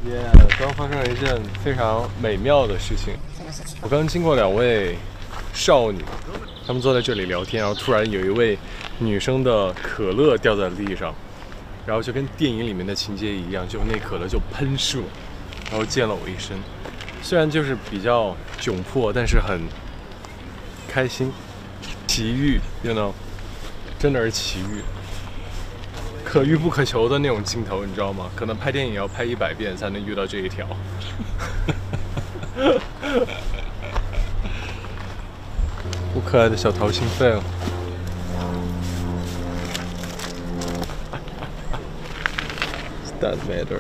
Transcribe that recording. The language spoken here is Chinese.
耶！刚发生了一件非常美妙的事情。我刚经过2位少女，她们坐在这里聊天，然后突然有一位女生的可乐掉在了地上，然后就跟电影里面的情节一样，就那可乐就喷射，然后溅了我一身。虽然就是比较窘迫，但是很开心，奇遇，you know， 真的是奇遇。可遇不可求的那种镜头，你知道吗？可能拍电影要拍100遍才能遇到这一条。不可爱的小桃心废了。Does that matter?